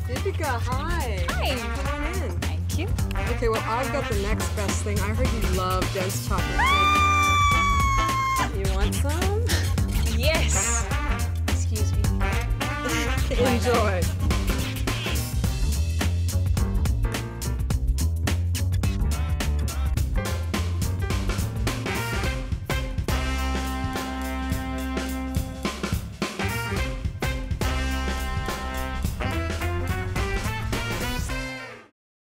Deepika, hi. Hi. Come on in. Thank you. Okay, well, I've got the next best thing. I heard you love dense chocolate cake. You want some? Yes. Excuse me. Enjoy.